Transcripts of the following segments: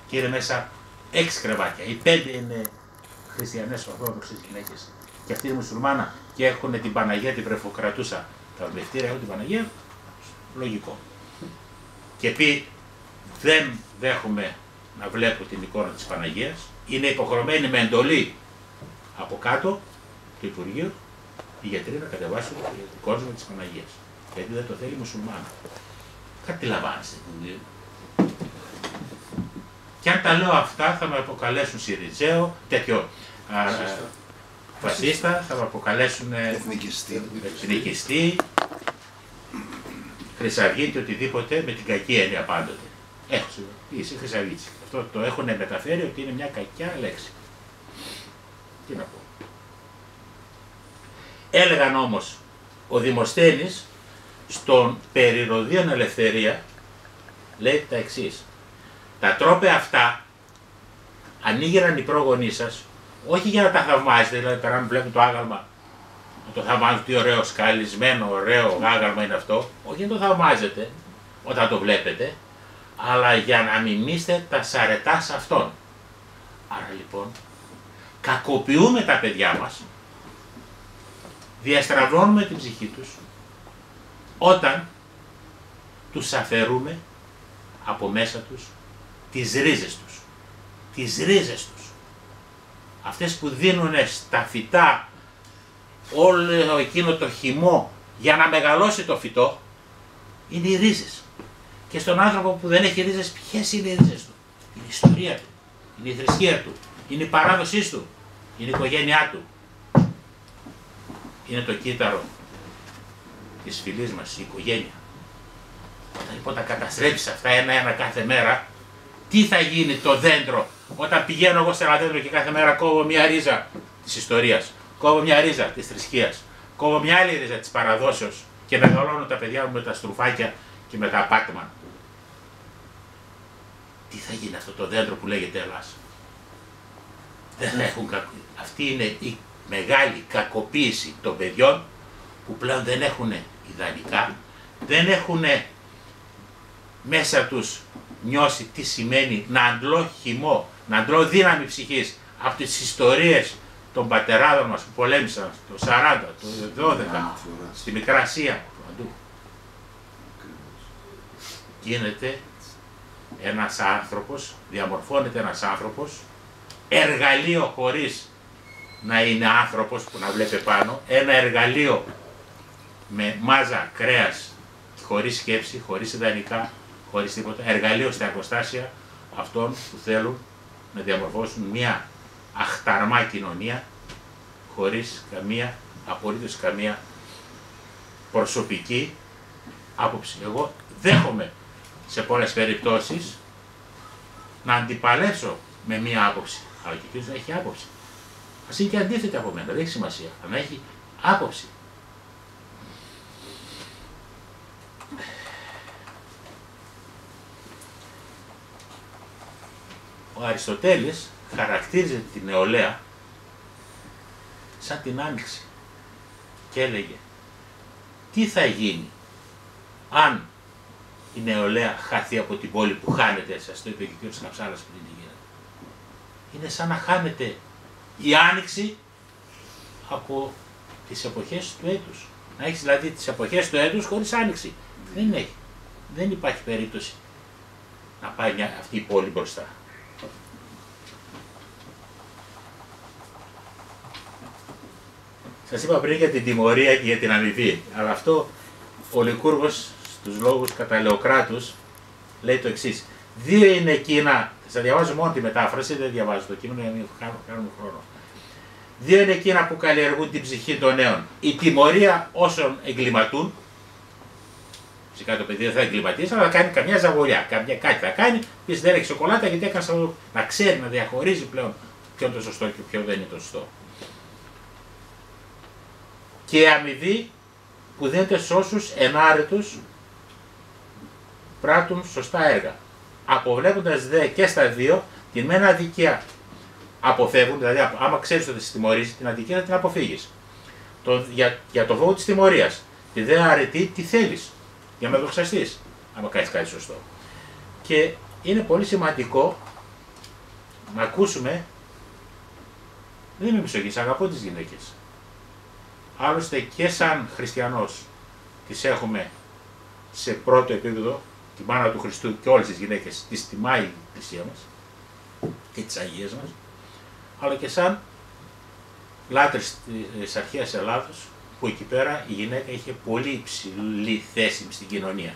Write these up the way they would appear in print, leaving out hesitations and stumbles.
Και είναι μέσα 6 κρεβάτια. Οι 5 είναι χριστιανές ορθόδοξες γυναίκες. Και αυτή είναι μουσουλμάνα και έχουν την Παναγία, την βρεφοκρατούσα. Τα ορμευτήρια έχουν την Παναγία. Λογικό. Και πει δεν δέχομαι να βλέπω την εικόνα της Παναγίας. Είναι υποχρεωμένοι με εντολή από κάτω του Υπουργείου οι γιατροί να κατεβάσουν το κόσμο της Παναγίας. Γιατί δεν το θέλει μουσουλμάνα. Καταλαβαίνετε. Και αν τα λέω αυτά θα με αποκαλέσουν Συριζέο, τέτοιο φασίστα, θα με αποκαλέσουν εθνικιστή, χρυσαυγίτη, οτιδήποτε με την κακή έννοια πάντοτε. Είσαι χρυσαυγίτης. Αυτό το έχουν μεταφέρει ότι είναι μια κακιά λέξη. Τι να πω. Έλεγαν όμως ο Δημοσθένης στον Περιρροδίον Ελευθερία λέει τα εξής. Τα τρόπαια αυτά ανοίγεραν οι πρόγονείς σας όχι για να τα θαυμάζετε, δηλαδή περάμε βλέπουν το άγαλμα να το θαυμάζουν τι ωραίο σκαλισμένο, ωραίο άγαλμα είναι αυτό, όχι να το θαυμάζετε όταν το βλέπετε, αλλά για να μιμήσετε τα σαρετά σε αυτόν. Άρα λοιπόν κακοποιούμε τα παιδιά μας, διαστραβώνουμε την ψυχή τους όταν τους αφαιρούμε από μέσα τους τις ρίζες τους. Τις ρίζες τους. Αυτές που δίνουν στα φυτά όλο εκείνο το χυμό για να μεγαλώσει το φυτό είναι οι ρίζες. Και στον άνθρωπο που δεν έχει ρίζες, ποιες είναι οι ρίζες του? Είναι η ιστορία του, είναι η θρησκεία του, είναι η παράδοσή του, είναι η οικογένειά του. Είναι το κύτταρο της φυλής μας, η οικογένεια. Όταν λοιπόν τα καταστρέψεις αυτά ένα-ένα κάθε μέρα, τι θα γίνει το δέντρο όταν πηγαίνω εγώ σε ένα δέντρο και κάθε μέρα κόβω μια ρίζα της ιστορίας, κόβω μια ρίζα της θρησκείας, κόβω μια άλλη ρίζα της παραδόσεως και μεγαλώνω τα παιδιά μου με τα στρουφάκια και με τα απάτημα. Τι θα γίνει αυτό το δέντρο που λέγεται Ελλάς? Δεν έχουν Αυτή είναι η μεγάλη κακοποίηση των παιδιών που πλέον δεν έχουν ιδανικά, δεν έχουν μέσα τους νιώσει τι σημαίνει να αντλώ χυμό, να αντλώ δύναμη ψυχής από τις ιστορίες των πατεράδων μας που πολέμησαν το 40, το 12, στη Μικρά Ασία. Γίνεται ένας άνθρωπος, διαμορφώνεται ένας άνθρωπος, εργαλείο χωρίς να είναι άνθρωπος που να βλέπει πάνω, ένα εργαλείο με μάζα κρέας, χωρίς σκέψη, χωρίς ιδανικά, χωρίς τίποτα, εργαλείο στα εργοστάσια αυτών που θέλουν να διαμορφώσουν μια αχταρμά κοινωνία χωρίς καμία, απολύτως καμία προσωπική άποψη. Εγώ δέχομαι σε πολλές περιπτώσεις να αντιπαλέψω με μία άποψη, αλλά και εκείνος να έχει άποψη. Ας είναι και αντίθετη από μένα, δεν έχει σημασία, αλλά να έχει άποψη. Ο Αριστοτέλης χαρακτήριζε την νεολαία σαν την άνοιξη και έλεγε τι θα γίνει αν η νεολαία χαθεί από την πόλη που χάνεται, σας το είπε και ο κ. Καψάλας πριν τι γίνεται. Είναι σαν να χάνεται η άνοιξη από τις εποχές του έτους. Να έχεις δηλαδή τις εποχές του έτους χωρίς άνοιξη. Δεν έχει. Δεν υπάρχει περίπτωση να πάει αυτή η πόλη μπροστά. Σας είπα πριν για την τιμωρία και για την αμοιβή, αλλά αυτό ο Λικούργος στους λόγους κατά Λεοκράτους λέει το εξής. Δύο είναι εκείνα, θα διαβάζω μόνο τη μετάφραση, δεν διαβάζω το κείμενο για να μην κάνουμε χρόνο. Δύο είναι εκείνα που καλλιεργούν την ψυχή των νέων. Η τιμωρία όσων εγκληματούν, φυσικά το παιδί δεν θα εγκληματίσει, αλλά θα κάνει καμιά ζαβολιά, κάτι θα κάνει, πεις δεν έχει σοκολάτα γιατί έκανε να ξέρει, να διαχωρίζει πλέον ποιο είναι το σωστό και ποιο δεν είναι το σωστό. Και αμοιβή που δίνεται σε όσους ενάρετους πράττουν σωστά έργα. Αποβλέποντας δε και στα δύο την μένα αδικία. Αποφεύγουν, δηλαδή άμα ξέρεις ότι σε τιμωρήσει την αδικία θα την αποφύγεις. Για το φόβο της τιμωρίας. Τη δε αρετή τι θέλεις, για να δοξαστείς, άμα κάνεις κάτι σωστό. Και είναι πολύ σημαντικό να ακούσουμε, δεν είμαι μισογής, αγαπώ τις γυναίκες. Άλλωστε και σαν χριστιανός τις έχουμε σε πρώτο επίπεδο, τη μάνα του Χριστού και όλες τις γυναίκες τις τιμάει η Εκκλησία μας και τις Αγίες μας, αλλά και σαν λάτρες της αρχαίας Ελλάδος, που εκεί πέρα η γυναίκα είχε πολύ υψηλή θέση στην κοινωνία.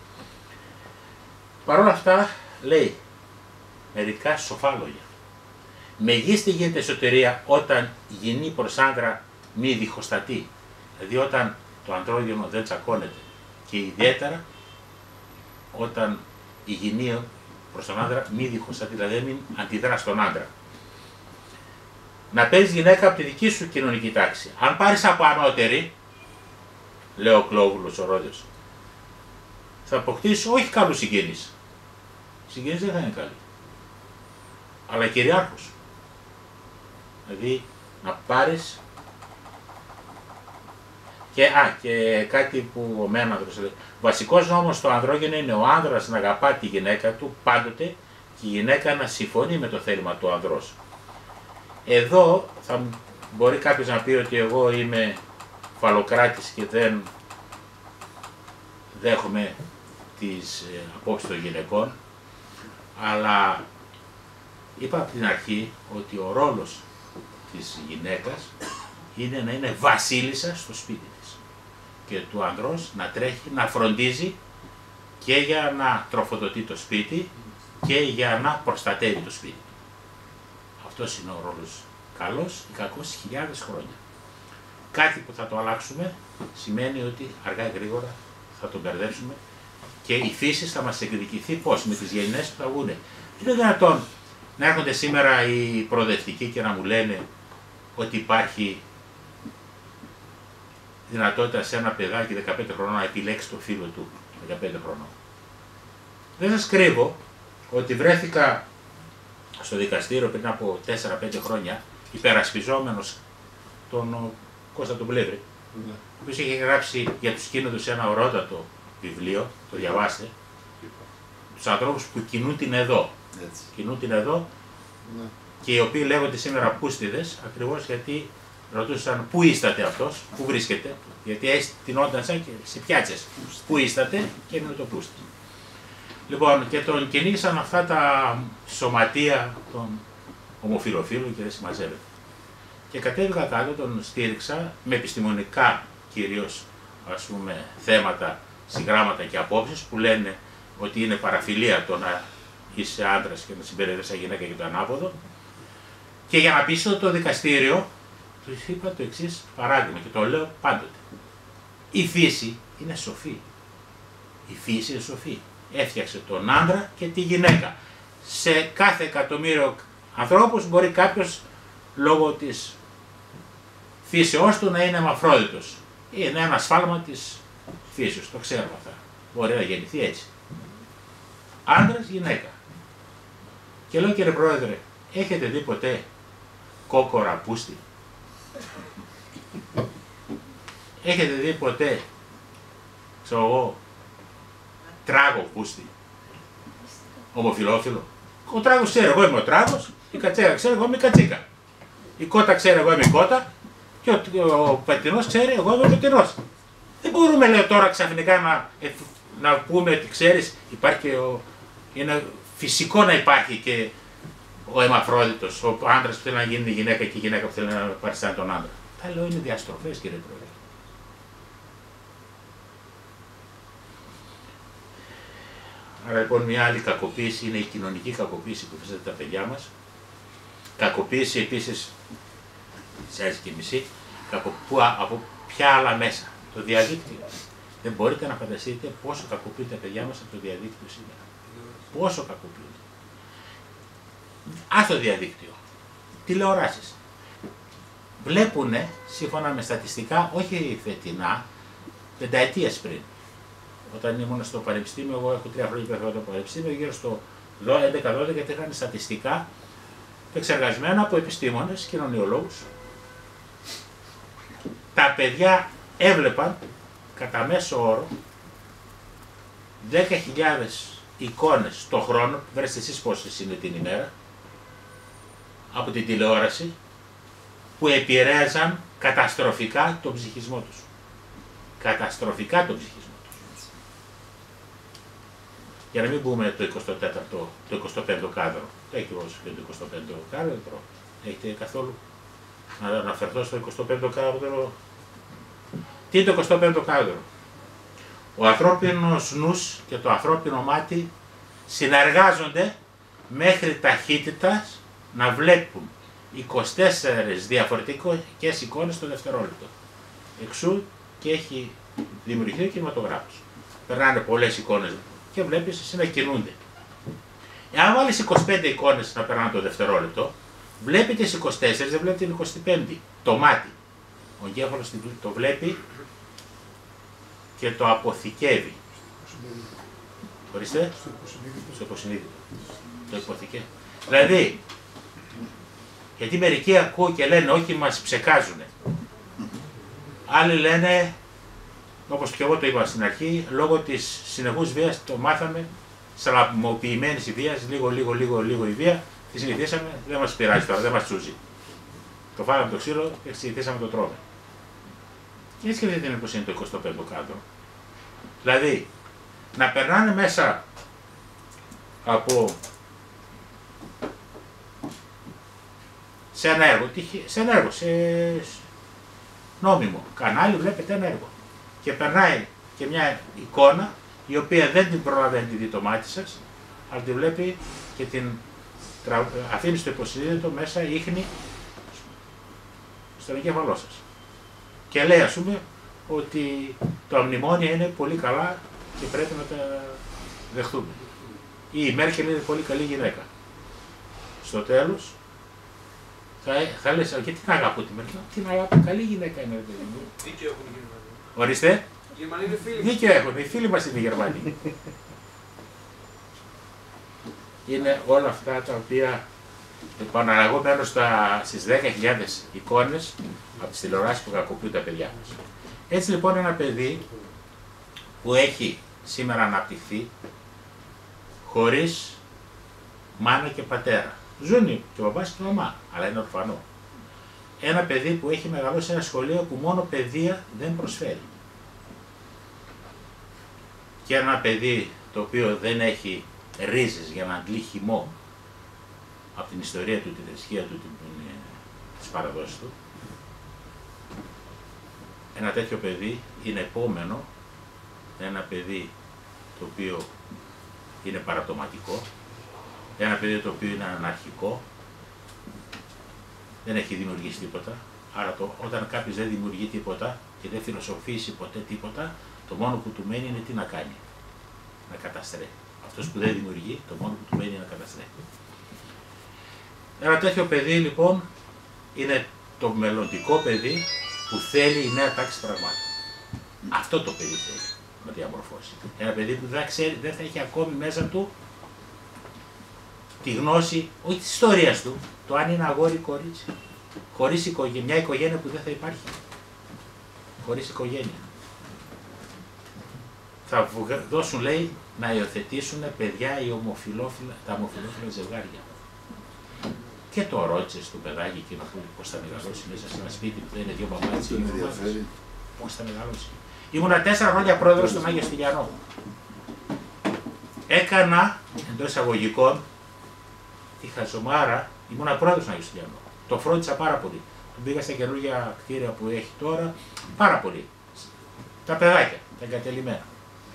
Παρ' όλα αυτά λέει μερικά σοφά λόγια. Μεγίστη γίνεται η σωτηρία όταν γυνή προς άντρα μη διχοστατεί, δηλαδή όταν το ανδρόγυνο δεν τσακώνεται, και ιδιαίτερα όταν η γυνή προς τον άντρα μη διχοστατεί, δηλαδή μην αντιδρά στον άντρα. Να παίρνεις γυναίκα από τη δική σου κοινωνική τάξη. Αν πάρεις από ανώτερη, λέει ο Κλόβουλος ο Ρόδιος, θα αποκτήσεις όχι καλούς συγγενείς. Οι συγγενείς δεν θα είναι καλοί, αλλά κυριάρχους. Δηλαδή να πάρεις και κάτι που ο Μέναδρος λέει. Βασικός νόμος στο ανδρόγυνο είναι ο άνδρας να αγαπά τη γυναίκα του πάντοτε και η γυναίκα να συμφωνεί με το θέλημα του ανδρός. Εδώ θα μπορεί κάποιος να πει ότι εγώ είμαι φαλοκράτης και δεν δέχομαι τις απόψεις των γυναικών, αλλά είπα από την αρχή ότι ο ρόλος της γυναίκας είναι να είναι βασίλισσα στο σπίτι της και του ανδρός να τρέχει, να φροντίζει και για να τροφοδοτεί το σπίτι και για να προστατεύει το σπίτι. Αυτός είναι ο ρόλος καλός ή κακός χιλιάδες χρόνια. Κάτι που θα το αλλάξουμε σημαίνει ότι αργά ή γρήγορα θα τον μπερδέψουμε και η φύση θα μας εκδικηθεί πώς, με τις γενιές που θα βγουν. Είναι δυνατόν να έρχονται σήμερα οι προοδευτικοί και να μου λένε ότι υπάρχει δυνατότητα σε ένα παιδάκι 15 χρονών να επιλέξει το φίλο του 15 χρονών. Δεν σας κρύβω ότι βρέθηκα στο δικαστήριο πριν από 4-5 χρόνια υπερασπιζόμενος τον Κώστα τον Πλεύρη, ο οποίος είχε γράψει για τους κίνητους ένα ορότατο βιβλίο, το διαβάστε, τους ανθρώπους που κινούν την εδώ. Κινούν την εδώ και οι οποίοι λέγονται σήμερα πούστιδες, ακριβώς γιατί ρωτούσαν πούίσταται αυτός, πού βρίσκεται, γιατί αισθηνόταν σαν και σε πιάτσες. Πούίσταται και είναι το πούστη. Λοιπόν, και τον κυνήγησαν αυτά τα σωματεία των ομοφυλοφίλων και δεν συμμαζεύεται. Και κατέβηκα κάτω, τον στήριξα με επιστημονικά κυρίως ας πούμε θέματα, συγγράμματα και απόψεις που λένε ότι είναι παραφιλία το να είσαι άντρας και να συμπεριφέρεσαι σαν γυναίκα και το ανάποδο. Και για να πείσω το δικαστήριο, του είπα το εξής παράδειγμα και το λέω πάντοτε. Η φύση είναι σοφή. Η φύση είναι σοφή. Έφτιαξε τον άντρα και τη γυναίκα. Σε κάθε εκατομμύριο ανθρώπους μπορεί κάποιος λόγω της φύσεώς του να είναι αμαφρόδιτος. Είναι ένα σφάλμα της φύσεως, το ξέρουμε αυτά. Μπορεί να γεννηθεί έτσι. Άντρας, γυναίκα. Και λέω κύριε Πρόεδρε, έχετε δει ποτέ κόκορα πούστη? Έχετε δει ποτέ, ξέρω εγώ, τράγο πούστη? Ομοφυλόφιλο? Ο τράγος ξέρει εγώ είμαι ο τράγος, η κατσέρα ξέρει εγώ είμαι η κατσίκα. Η κότα ξέρει εγώ είμαι η κότα και ο πετεινός ξέρει εγώ είμαι ο πετεινός. Δεν μπορούμε λέω τώρα ξαφνικά να πούμε ότι ξέρεις υπάρχει και είναι φυσικό να υπάρχει και ο αιμαφρόδιτος, ο άντρας που θέλει να γίνει γυναίκα και η γυναίκα που θέλει να παριστάνει τον άντρα. Τα λέω είναι διαστροφές κύριε Πρόεδρε. Άρα λοιπόν μια άλλη κακοποίηση είναι η κοινωνική κακοποίηση που φυσικά τα παιδιά μας. Κακοποίηση επίσης, σας και μισή, από ποια άλλα μέσα, το διαδίκτυο. Δεν μπορείτε να φανταστείτε πόσο κακοποιούν τα παιδιά μας από το διαδίκτυο σήμερα. Πόσο κακοποιούν. Ας το διαδίκτυο. Τηλεοράσεις. Βλέπουνε, σύμφωνα με στατιστικά, όχι φετινά, πενταετίες πριν. Όταν ήμουν στο πανεπιστήμιο, εγώ έχω 3 χρόνια πέρα από το πανεπιστήμιο, γύρω στο 11-12 και είχαν στατιστικά εξεργασμένα από επιστήμονες, κοινωνιολόγους. Τα παιδιά έβλεπαν κατά μέσο όρο 10.000 εικόνες το χρόνο, βρέστε εσείς πόσες είναι την ημέρα, από την τηλεόραση που επηρέαζαν καταστροφικά τον ψυχισμό τους. Καταστροφικά τον ψυχισμό τους. Για να μην πούμε το 24ο, το 25ο κάδρο. Έχει όσο και το 25ο κάδρο. Έχετε καθόλου να αναφερθώ στο 25ο κάδρο. Τι είναι το 25ο κάδρο? Ο ανθρώπινος νους και το ανθρώπινο μάτι συνεργάζονται μέχρι ταχύτητας να βλέπουν 24 διαφορετικές εικόνες το δευτερόλεπτο. Εξού και έχει δημιουργηθεί ο κινηματογράφος. Περνάνε πολλές εικόνες και βλέπεις εσύ να κινούνται. Εάν βάλεις 25 εικόνες να περνάνε το δευτερόλεπτο, βλέπει τις 24, δεν βλέπει την 25η. Το μάτι. Ο εγκέφαλος το βλέπει και το αποθηκεύει. Ορίστε. Στο υποσυνείδητο. Το υποθηκεύει. Δηλαδή, γιατί μερικοί ακούω και λένε όχι, μας ψεκάζουνε. Άλλοι λένε, όπως και εγώ το είπα στην αρχή, λόγω της συνεχούς βίας το μάθαμε, σαλαμοποιημένης η βίας, λίγο η βία, τη συνηθίσαμε, δεν μας πειράζει τώρα, δεν μας τσούζει. Το φάγαμε το ξύλο και συνηθίσαμε το τρώμε. Και έτσι σκεφτείτε πως είναι το 25ο κάδρο. Δηλαδή, να περνάνε μέσα από σε ένα έργο, σε νόμιμο κανάλι βλέπετε ένα έργο και περνάει και μια εικόνα η οποία δεν την προλαβαίνει τη δει το μάτι σας, αλλά τη βλέπει και την αφήνει στο υποσυνείδητο μέσα ίχνη στον εγκέφαλό σας. Και λέει ας πούμε ότι τα μνημόνια είναι πολύ καλά και πρέπει να τα δεχτούμε. Ή η Μέρκελ είναι πολύ καλή γυναίκα. Στο τέλος θα λες, γιατί την αγαπώ τη Μέρκελ? Την αγαπώ, καλή γυναίκα είναι, ρε παιδί μου. Δίκαιο έχουν οι Γερμανοί. Ορίστε. Οι Γερμανοί είναι φίλοι. Δίκαιο έχουν, οι φίλοι μας είναι οι Γερμανοί. Είναι όλα αυτά τα οποία εγώ μένω στις 10.000 εικόνες από τις τηλεοράσεις που κακοποιούν τα παιδιά μας. Έτσι λοιπόν ένα παιδί που έχει σήμερα αναπτυχθεί χωρίς μάνα και πατέρα. Ζουν και ο μπαμπάς και η μαμά, αλλά είναι ορφανό. Ένα παιδί που έχει μεγαλώσει σε ένα σχολείο που μόνο παιδεία δεν προσφέρει. Και ένα παιδί το οποίο δεν έχει ρίζες για να αντλεί χυμό από την ιστορία του, τη θρησκεία του, τις παραδόσεις του. Ένα τέτοιο παιδί είναι επόμενο, ένα παιδί το οποίο είναι παραπτωματικό, ένα παιδί το οποίο είναι αναρχικό, δεν έχει δημιουργήσει τίποτα, άρα όταν κάποιος δεν δημιουργεί τίποτα και δεν φιλοσοφήσει ποτέ τίποτα, το μόνο που του μένει είναι τι να κάνει, να καταστρέφει. Αυτός που δεν δημιουργεί, το μόνο που του μένει είναι να καταστρέφει. Ένα τέτοιο παιδί λοιπόν είναι το μελλοντικό παιδί που θέλει η νέα τάξη πραγμάτων. Αυτό το παιδί θέλει να διαμορφώσει. Ένα παιδί που δεν θα έχει ακόμη μέσα του τη γνώση, όχι της ιστορίας του, το αν είναι αγόρι ή κορίτσι. Χωρίς μια οικογένεια που δεν θα υπάρχει. Χωρίς οικογένεια. Θα δώσουν, λέει, να υιοθετήσουν παιδιά τα ομοφυλόφιλα ζευγάρια. Και το ρώτησες του παιδάκι εκείνο που πώς θα μεγαλώσει μέσα σε ένα σπίτι που δεν είναι δύο μπαμπάδες ή δύο μαμάδες. Πώς θα μεγαλώσει. Ήμουνα 4 χρόνια πρόεδρος στον Άγιο Στυλιανό. Έκανα εντός εισαγωγικών τη χαζομάρα, ήμουνα πρόεδρος στον Άγιο Στυλιανό. Το φρόντισα πάρα πολύ. Τον πήγα στα καινούργια κτίρια που έχει τώρα πάρα πολύ. Τα παιδάκια, τα εγκατελειμμένα.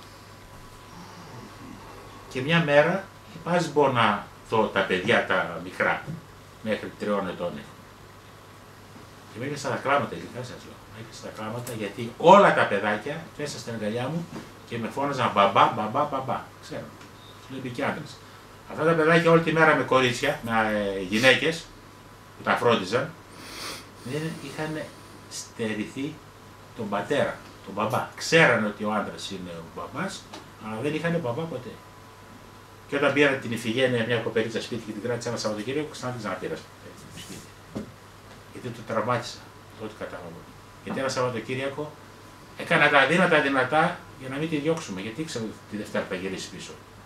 Και μια μέρα πας μπω να δω τα παιδιά τα μικρά, μέχρι 3 ετών. Και με έκανα τα κλάματα, ειλικρινά σας λέω. Με έκανα τα κλάματα γιατί όλα τα παιδάκια μέσα στην αγκαλιά μου και με φώναζαν μπαμπά, μπαμπά, μπαμπά. Ξέρω, λέει και άντρες. Αυτά τα παιδάκια όλη τη μέρα με κορίτσια, με γυναίκες που τα φρόντιζαν, είχαν στερηθεί τον πατέρα, τον μπαμπά. Ξέρανε ότι ο άντρας είναι ο μπαμπάς, αλλά δεν είχαν μπαμπά ποτέ. Και όταν πήραν την Ιφηγένεια μια κοπελίτσα σπίτι και την κράτησα ένα Σαββατοκύριακο, ξανά να πήρα σπίτι. Γιατί το τραυμάτισα, τότε κατάλαβα. Γιατί ένα Σαββατοκύριακο έκανα τα αδύνατα δυνατά για να μην τη διώξουμε, γιατί ήξερα ότι τη Δευτέρα θα γυρίσει πίσω.